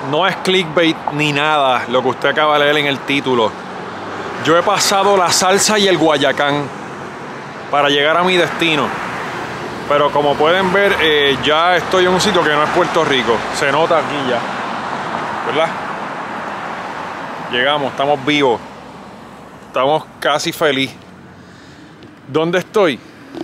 no es clickbait ni nada lo que usted acaba de leer en el título. Yo he pasado la Salsa y el Guayacán para llegar a mi destino. Pero como pueden ver, ya estoy en un sitio que no es Puerto Rico. Se nota aquí ya, ¿verdad? Llegamos, estamos vivos. Estamos casi felices. ¿Dónde estoy?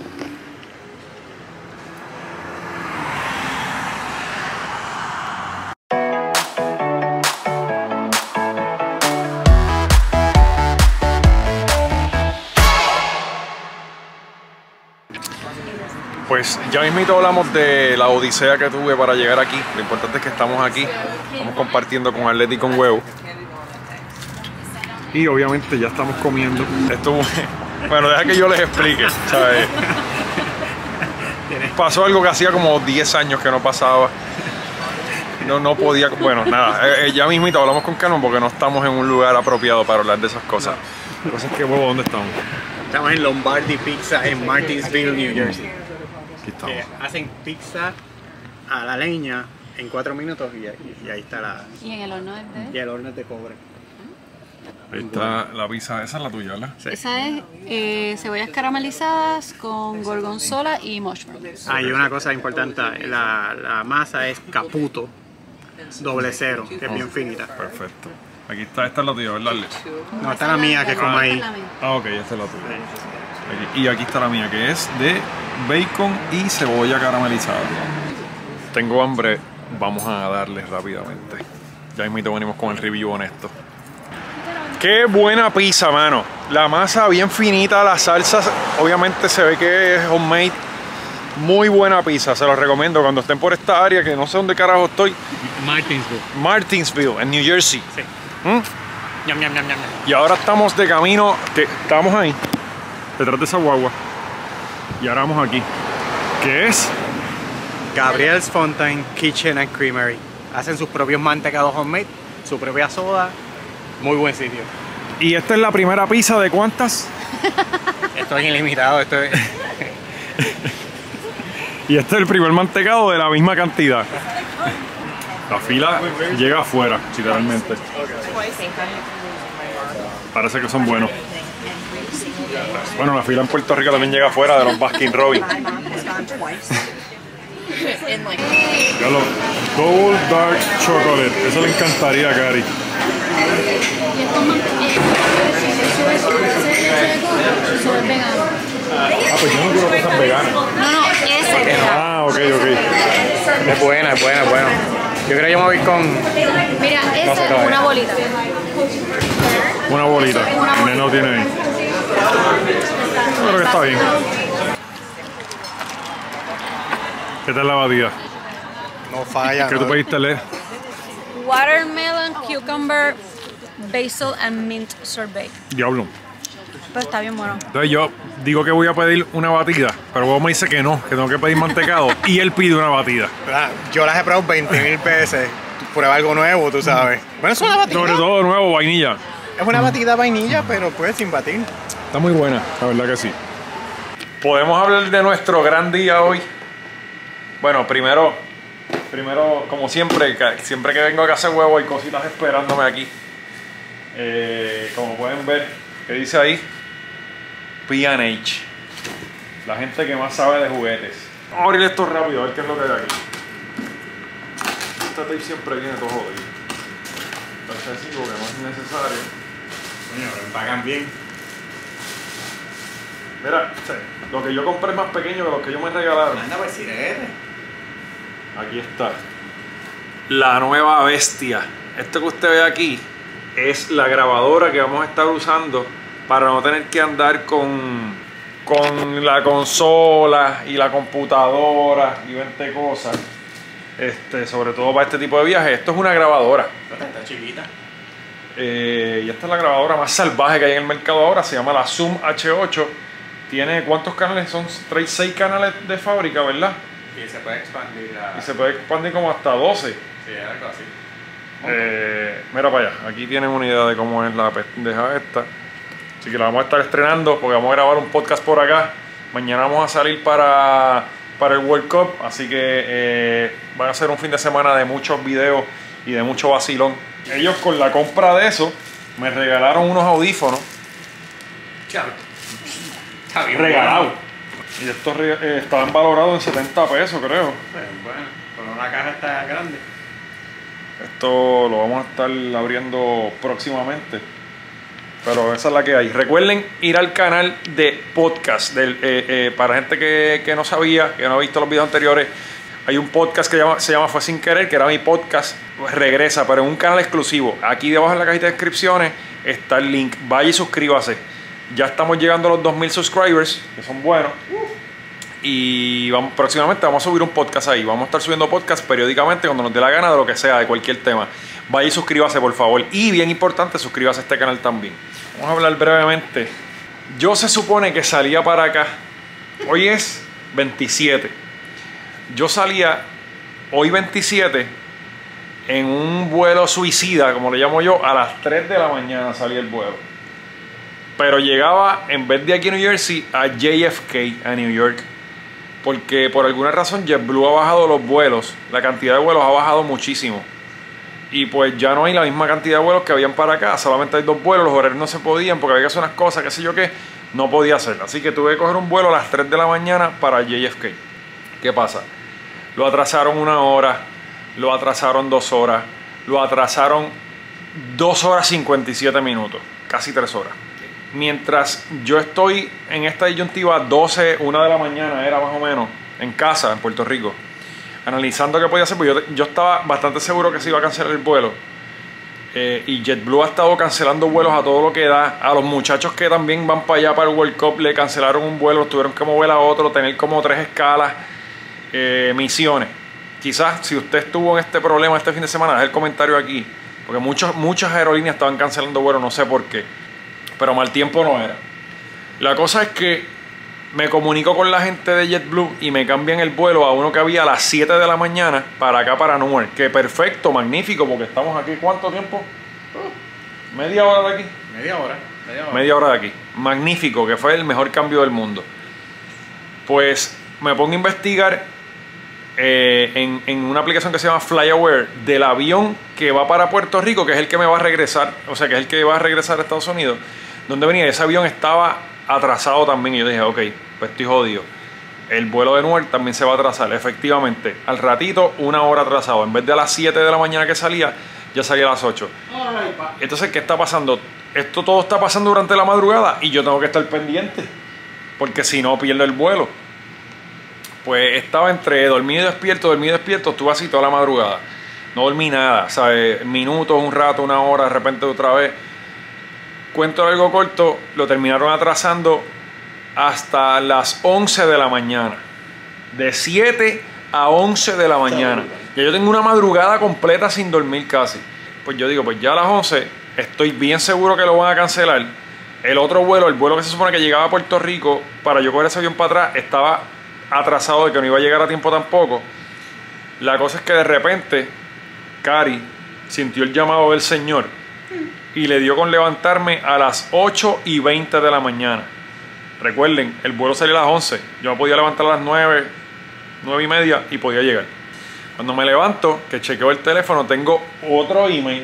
Pues ya mismito hablamos de la odisea que tuve para llegar aquí. Lo importante es que estamos aquí, estamos compartiendo con Arlette y con Huevo. Y obviamente ya estamos comiendo. Esto, bueno, deja que yo les explique, ¿sabes? Pasó algo que hacía como 10 años que no pasaba. No podía, bueno, nada, ya mismito hablamos con Carmen porque no estamos en un lugar apropiado para hablar de esas cosas. La cosa es que, Huevo, ¿dónde estamos? Estamos en Lombardi Pizza en Martinsville, New Jersey. Aquí estamos. Hacen pizza a la leña en 4 minutos y ahí está la... ¿Y en el horno es de? Y el horno es de cobre. Ahí está la pizza, esa es la tuya, ¿verdad? Sí. Esa es cebollas caramelizadas con gorgonzola y mushrooms. Ah, y una cosa importante, la masa es Caputo, 00, que es bien finita. Perfecto. Aquí está, esta es la tuya, ¿verdad, Arlette? No, está la mía, que es como ahí. Ah, ok, esta es la tuya. Aquí. Y aquí está la mía, que es de bacon y cebolla caramelizada. Tengo hambre, vamos a darle rápidamente. Ya mismo venimos con el review honesto. Qué buena pizza, mano. La masa bien finita, la salsa obviamente se ve que es homemade. Muy buena pizza, se los recomiendo cuando estén por esta área, que no sé dónde carajo estoy. Martinsville, en New Jersey. Sí. ¿Mm? Ñam, ñam, ñam, ñam. Y ahora estamos de camino, estamos ahí, detrás de esa guagua. Y ahora vamos aquí, que es Gabriel's Fontaine Kitchen and Creamery. Hacen sus propios mantecados homemade, su propia soda. Muy buen sitio. Y esta es la primera pizza de ¿cuántas? Esto es ilimitado, esto es... Y este es el primer mantecado de la misma cantidad. La fila llega afuera, literalmente. Parece que son buenos. Bueno, la fila en Puerto Rico también llega afuera de los Baskin Robbins. Ya lo Double Dark Chocolate. Eso le encantaría a Cari. Ah, pues yo no quiero cosas veganas. No, ese. Ah, ok. Es buena, es buena, es buena. Yo creo que yo me voy con... Mira, ese No sé es todavía. una bolita. Una bolita. El neno tiene ahí. Yo creo que está bien. ¿Qué tal la batida? No falla. ¿Qué tú pediste, leer? Watermelon, cucumber, basil and mint sorbet. Diablo. Pero está bien bueno. Entonces yo digo que voy a pedir una batida, pero luego me dice que no, que tengo que pedir mantecado. Y él pide una batida. Yo las he probado 20.000 veces. Prueba algo nuevo, tú sabes. Bueno, es una batida. Sobre todo nuevo, vainilla. Es una batida vainilla, pero pues sin batir. Está muy buena, la verdad que sí. ¿Podemos hablar de nuestro gran día hoy? Bueno, primero, como siempre que vengo a casa de Huevo hay cositas esperándome aquí. Como pueden ver, ¿qué dice ahí? P&H. La gente que más sabe de juguetes. Vamos a abrir esto rápido, a ver qué es lo que hay aquí. Este tape siempre viene todo jodido. Entonces sí, porque no es necesario. Coño, pero pagan bien. Mira, lo que yo compré es más pequeño que lo que ellos me regalaron. Anda, pues sirete. Aquí está. La nueva bestia. Esto que usted ve aquí es la grabadora que vamos a estar usando para no tener que andar con la consola y la computadora y 20 cosas. Sobre todo para este tipo de viajes. Esto es una grabadora. Está chiquita. Y esta es la grabadora más salvaje que hay en el mercado ahora. Se llama la Zoom H8. Tiene, ¿cuántos canales son? Trae 6 canales de fábrica, ¿verdad? Y se puede expandir Y se puede expandir como hasta 12. Sí, algo así. Mira para allá, aquí tienen una idea de cómo es la pendeja esta. Así que la vamos a estar estrenando porque vamos a grabar un podcast por acá. Mañana vamos a salir para el World Cup, así que va a ser un fin de semana de muchos videos y de mucho vacilón. Ellos con la compra de eso me regalaron unos audífonos. Está bien Regalados. Y estos estaban valorados en 70 pesos, creo. Bueno, pero la caja está grande. Esto lo vamos a estar abriendo próximamente. Pero esa es la que hay. Recuerden ir al canal de podcast. Para gente que no sabía, que no ha visto los videos anteriores, hay un podcast que se llama Fue Sin Querer, que era mi podcast. Pues regresa, pero en un canal exclusivo. Aquí debajo en la cajita de descripciones está el link. Vaya y suscríbase. Ya estamos llegando a los 2000 subscribers, que son buenos. Y próximamente vamos a subir un podcast ahí. Vamos a estar subiendo podcast periódicamente cuando nos dé la gana de lo que sea, de cualquier tema. Vaya y suscríbase, por favor. Y bien importante, suscríbase a este canal también. Vamos a hablar brevemente. Yo se supone que salía para acá. Hoy es 27. Yo salía hoy 27 en un vuelo suicida, como le llamo yo, a las 3 de la mañana salía el vuelo. Pero llegaba, en vez de aquí a New Jersey, a JFK, a New York. Porque por alguna razón JetBlue ha bajado los vuelos. La cantidad de vuelos ha bajado muchísimo. Y pues ya no hay la misma cantidad de vuelos que habían para acá. Solamente hay 2 vuelos, los horarios no se podían porque había que hacer unas cosas, qué sé yo qué. No podía hacerlo. Así que tuve que coger un vuelo a las 3 de la mañana para JFK. ¿Qué pasa? Lo atrasaron 1 hora, lo atrasaron 2 horas, lo atrasaron 2 horas 57 minutos, casi 3 horas. Mientras yo estoy en esta disyuntiva, 12, 1 de la mañana era más o menos, en casa, en Puerto Rico, analizando qué podía hacer, pues yo estaba bastante seguro que se iba a cancelar el vuelo. Y JetBlue ha estado cancelando vuelos a todo lo que da. A los muchachos que también van para allá para el World Cup le cancelaron un vuelo, tuvieron que mover a otro, tener como 3 escalas, misiones. Quizás si usted estuvo en este problema este fin de semana, deje el comentario aquí, porque muchas aerolíneas estaban cancelando vuelos, no sé por qué. Pero mal tiempo no era. La cosa es que me comunico con la gente de JetBlue y me cambian el vuelo a uno que había a las 7 de la mañana para acá, para Newark. Que perfecto, magnífico, porque estamos aquí. ¿Cuánto tiempo? ¿Media hora de aquí? Media hora de aquí. Magnífico, que fue el mejor cambio del mundo. Pues me pongo a investigar en una aplicación que se llama FlyAware del avión que va para Puerto Rico, que es el que me va a regresar, o sea, que es el que va a regresar a Estados Unidos. Donde venía, ese avión estaba atrasado también. Y yo dije, ok, pues estoy jodido. El vuelo de Newark también se va a atrasar. Efectivamente, al ratito, 1 hora atrasado. En vez de a las 7 de la mañana que salía, ya salía a las 8. Entonces, ¿qué está pasando? Esto todo está pasando durante la madrugada y yo tengo que estar pendiente, porque si no, pierdo el vuelo. Pues estaba entre dormido y despierto, estuve así toda la madrugada. No dormí nada, ¿sabes? Minutos, un rato, 1 hora, de repente otra vez. Cuento algo corto, lo terminaron atrasando hasta las 11 de la mañana. De 7 a 11 de la mañana. Ya yo tengo una madrugada completa sin dormir casi. Pues yo digo, pues ya a las 11 estoy bien seguro que lo van a cancelar. El otro vuelo, el vuelo que se supone que llegaba a Puerto Rico, para yo coger ese avión para atrás, estaba atrasado, de que no iba a llegar a tiempo tampoco. La cosa es que de repente Cari sintió el llamado del Señor y le dio con levantarme a las 8:20 de la mañana. Recuerden, el vuelo salió a las 11. Yo me podía levantar a las 9, 9:30 y podía llegar. Cuando me levanto, que chequeo el teléfono, tengo otro email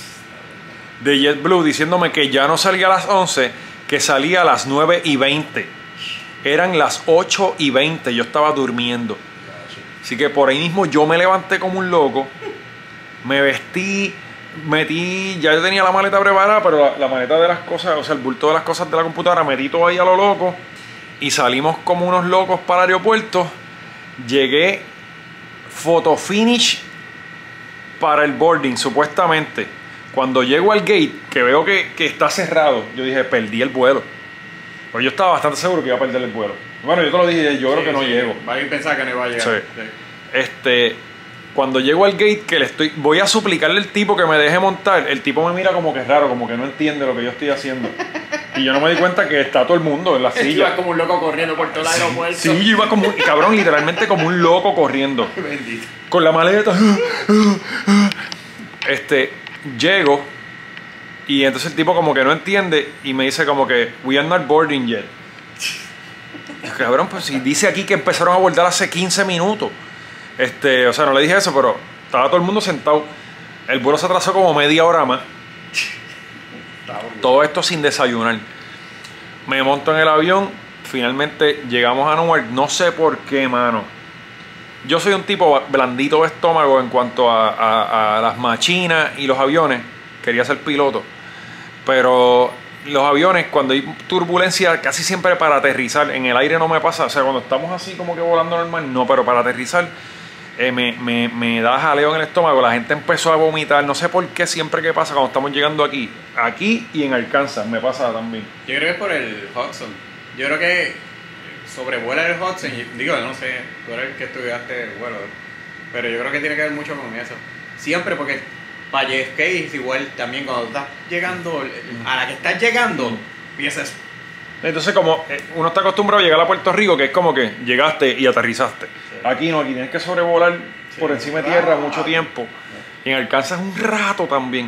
de JetBlue diciéndome que ya no salía a las 11, que salía a las 9:20. Eran las 8:20, yo estaba durmiendo. Así que por ahí mismo yo me levanté como un loco, me vestí, metí, ya yo tenía la maleta preparada, pero la maleta de las cosas, o sea, el bulto de las cosas de la computadora, metí todo ahí a lo loco y salimos como unos locos para el aeropuerto. Llegué photo finish para el boarding, supuestamente. Cuando llego al gate, que veo que está cerrado, yo dije, perdí el vuelo. Pues yo estaba bastante seguro que iba a perder el vuelo. Bueno, yo te lo dije, yo creo que no llego. Alguien pensaba que no iba a llegar. Sí. Cuando llego al gate, que voy a suplicarle al tipo que me deje montar, el tipo me mira como que raro, como que no entiende lo que yo estoy haciendo. Y yo no me di cuenta que está todo el mundo en la silla. Iba como un loco corriendo por todo el aeropuerto. Sí, yo iba como, cabrón, literalmente como un loco corriendo. Bendito. Con la maleta. Llego y entonces el tipo como que no entiende y me dice como que we are not boarding yet. Cabrón, pues si dice aquí que empezaron a abordar hace 15 minutos. O sea, no le dije eso, pero estaba todo el mundo sentado. El vuelo se atrasó como media hora más. Todo esto sin desayunar. Me monto en el avión. Finalmente llegamos a Newark. No sé por qué, mano. Yo soy un tipo blandito de estómago en cuanto a las machinas y los aviones. Quería ser piloto. Pero los aviones, cuando hay turbulencia, casi siempre para aterrizar. En el aire no me pasa. O sea, cuando estamos así como que volando normal, no. Pero para aterrizar me da jaleo en el estómago. La gente empezó a vomitar. No sé por qué siempre que pasa cuando estamos llegando aquí. Aquí y en Arkansas me pasa también. Yo creo que es por el Hudson. Yo creo que sobrevuela el Hudson. Digo, no sé, tú eres el que estudiaste el vuelo. Pero yo creo que tiene que ver mucho con eso. Siempre, porque para JFK es igual también. Cuando estás llegando, a la que estás llegando, empiezas. Entonces, como uno está acostumbrado a llegar a Puerto Rico, que es como que llegaste y aterrizaste. Sí. Aquí no, aquí tienes que sobrevolar por encima de tierra mucho tiempo. Y en Arkansas es un rato también.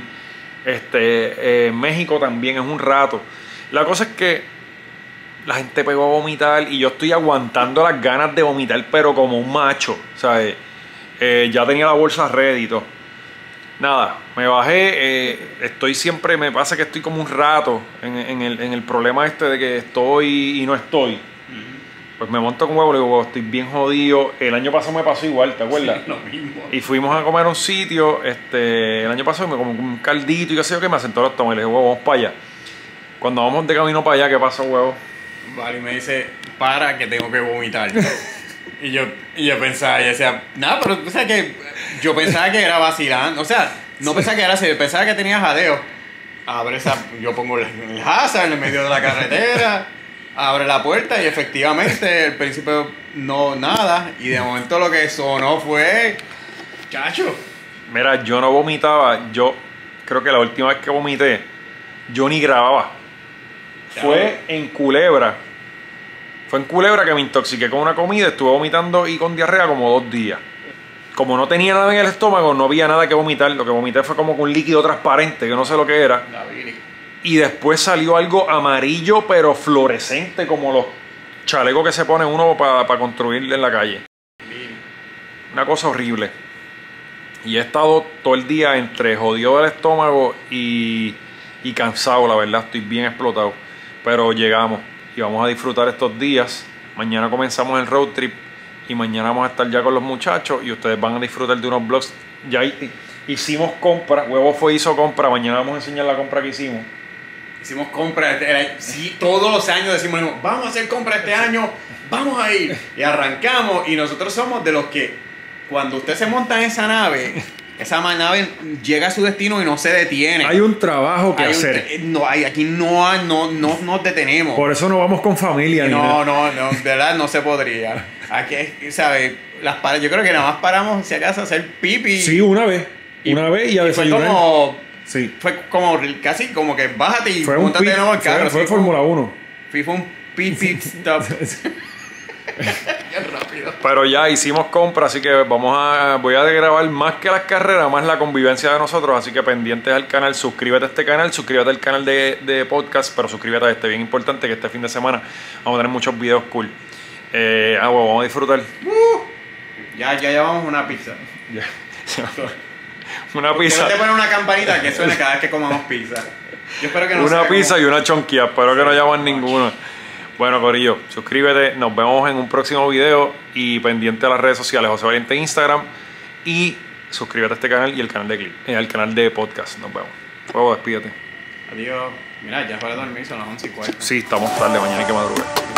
México también es un rato. La cosa es que la gente pegó a vomitar y yo estoy aguantando las ganas de vomitar, pero como un macho, ¿sabes? Ya tenía la bolsa ready y todo. Nada, me bajé, estoy siempre, me pasa que estoy como un rato en el problema este de que estoy y no estoy. Pues me monto con huevo y digo, estoy bien jodido. El año pasado me pasó igual, ¿te acuerdas? Sí, lo mismo. Y fuimos a comer a un sitio, el año pasado me comí un caldito y qué sé yo, que me asentó el estómago y le dije, huevo, vamos para allá. Cuando vamos de camino para allá, ¿qué pasó, huevo? Vale, y me dice, para que tengo que vomitar. y yo pensaba, y decía, nada, pero o sea que yo pensaba que era vacilando, o sea, no pensaba que era así, pensaba que tenía jadeo. Abre esa, yo pongo el hazard en el medio de la carretera, abre la puerta y efectivamente el principio no, nada, y de momento lo que sonó fue, chacho. Mira, yo no vomitaba, yo creo que la última vez que vomité, yo ni grababa. Fue en Culebra. Fue en Culebra que me intoxiqué con una comida, estuve vomitando y con diarrea como 2 días. Como no tenía nada en el estómago, no había nada que vomitar. Lo que vomité fue como un líquido transparente, que no sé lo que era. Y después salió algo amarillo, pero fluorescente, como los chalecos que se pone uno para construir en la calle. Una cosa horrible. Y he estado todo el día entre jodido del estómago y cansado, la verdad. Estoy bien explotado. Pero llegamos y vamos a disfrutar estos días. Mañana comenzamos el road trip y mañana vamos a estar ya con los muchachos y ustedes van a disfrutar de unos vlogs. Ya hicimos compra, Huevo hizo compra, mañana vamos a enseñar la compra que hicimos. Hicimos compra, sí, todos los años decimos, vamos a hacer compra este año, vamos a ir. Y arrancamos y nosotros somos de los que cuando usted se monta en esa nave nave llega a su destino y no se detiene. Hay un trabajo que hacer. Aquí no nos detenemos. Por eso no vamos con familia. No, de verdad no se podría. Aquí, ¿sabes? Yo creo que nada más paramos, si acaso, a hacer pipi. Sí, una vez y a desayunar. Fue como, sí. Fue como casi como que bájate y montate de nuevo el carro. Fue Fórmula 1. Fue un pipi stop. Rápido. Pero ya hicimos compra, así que voy a grabar más que las carreras, más la convivencia de nosotros, así que pendientes al canal, suscríbete a este canal, suscríbete al canal de podcast, pero suscríbete a este, bien importante que este fin de semana vamos a tener muchos videos cool. Vamos a disfrutar. Ya llevamos una pizza. Una pizza. ¿Por qué no te ponen una campanita que suene cada vez que comamos pizza? Yo espero que no una pizza y una chonquilla, espero que no llamen ninguna. Bueno, corillo, suscríbete, nos vemos en un próximo video y pendiente a las redes sociales, José Valiente en Instagram, y suscríbete a este canal y el canal de Clip, al canal de podcast. Nos vemos. Fuego, despídete. Adiós. Mira, ya para dormir son las 11:40. Sí, estamos tarde, mañana hay que madrugar.